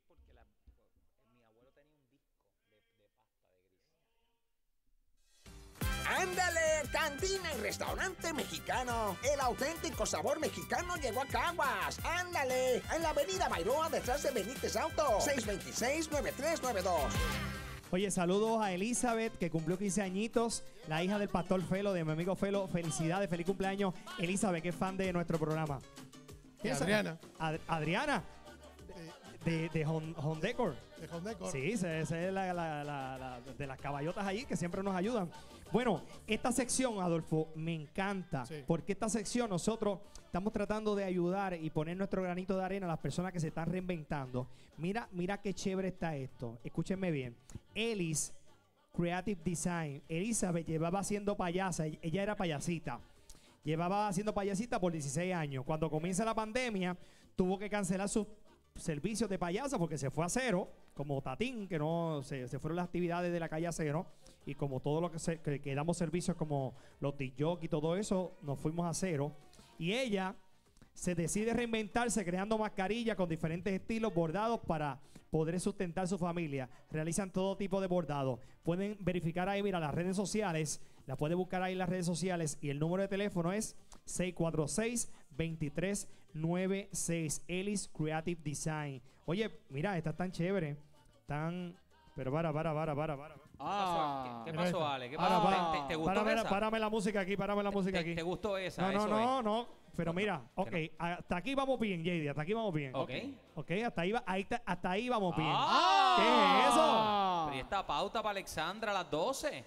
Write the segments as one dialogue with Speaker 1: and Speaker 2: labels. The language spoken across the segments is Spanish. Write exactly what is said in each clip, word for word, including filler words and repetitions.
Speaker 1: porque la, mi abuelo tenía un disco de, de pasta de gris.
Speaker 2: ¡Ándale! Cantina y restaurante mexicano. El auténtico sabor mexicano llegó a Caguas. ¡Ándale! En la avenida Bairoa, detrás de Benítez Auto. seis dos seis, nueve tres nueve dos.
Speaker 3: Oye, saludos a Elizabeth, que cumplió quince añitos, la hija del pastor Felo, de mi amigo Felo. Felicidades, feliz cumpleaños. Elizabeth, que es fan de nuestro programa.
Speaker 4: Y Adriana.
Speaker 3: Ad Adriana. De, de Home, Home Decor.
Speaker 4: De Home Decor.
Speaker 3: Sí, esa es la, la, la, la, de las caballotas allí que siempre nos ayudan. Bueno, esta sección, Adolfo, me encanta. Sí. Porque esta sección nosotros estamos tratando de ayudar y poner nuestro granito de arena a las personas que se están reinventando. Mira, mira qué chévere está esto. Escúchenme bien. Elis Creative Design. Elizabeth llevaba haciendo payasa. Ella era payasita. Llevaba haciendo payasita por dieciséis años. Cuando comienza la pandemia, tuvo que cancelar sus servicios de payasa porque se fue a cero, como Tatín, que no se, se fueron las actividades de la calle a cero, y como todo lo que, se, que, que damos servicios como los disc jockey y todo eso, nos fuimos a cero. Y ella se decide reinventarse creando mascarillas con diferentes estilos bordados para poder sustentar su familia. Realizan todo tipo de bordados. Pueden verificar ahí, mira, las redes sociales. La puede buscar ahí en las redes sociales y el número de teléfono es seis cuatro seis, dos tres nueve seis. Elis Creative Design. Oye, mira, está tan chévere. Tan... Pero para, para, para, para, para.
Speaker 1: Ah, ¿Qué, qué pasó, Ale? ¿Qué
Speaker 3: para,
Speaker 1: pasó?
Speaker 3: para,
Speaker 1: ¿Te, te, te gustó
Speaker 3: párame,
Speaker 1: esa?
Speaker 3: Párame la música aquí, párame la música
Speaker 1: ¿Te,
Speaker 3: aquí.
Speaker 1: ¿Te gustó esa?
Speaker 3: No, no,
Speaker 1: eso
Speaker 3: no,
Speaker 1: es.
Speaker 3: no. Pero
Speaker 1: no,
Speaker 3: mira, ok,
Speaker 1: no.
Speaker 3: hasta aquí vamos bien, J D, hasta aquí vamos bien.
Speaker 1: Ok.
Speaker 3: Ok, hasta ahí, va, ahí ta- hasta ahí vamos bien.
Speaker 1: Ah.
Speaker 3: ¿Qué es eso?
Speaker 1: Pero ¿y esta pauta para Alexandra a las doce?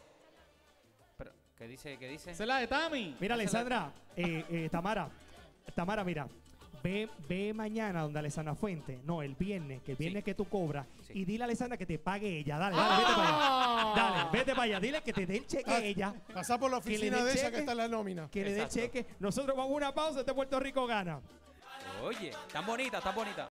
Speaker 1: Pero, ¿qué dice? ¿Qué dice?
Speaker 5: Esa es la de Tami.
Speaker 3: Mira, Alexandra, eh, eh, Tamara, Tamara, mira, ve, ve mañana donde Alexandra Fuente, no, el viernes, que el viernes
Speaker 1: Sí.
Speaker 3: que tú cobras,
Speaker 1: Sí.
Speaker 3: y dile a Alexandra que te pague ella. Dale, dale, vete para allá. Dale, vete para allá. Dile que te dé el cheque a ella.
Speaker 4: Pasar por la
Speaker 3: Que le
Speaker 4: oficina
Speaker 3: dé
Speaker 4: de ella
Speaker 3: cheque.
Speaker 4: que está en la nómina.
Speaker 3: Que le dé el
Speaker 1: Exacto.
Speaker 3: cheque. Nosotros vamos a una pausa, este Puerto Rico gana.
Speaker 1: Oye, tan bonita, tan bonita.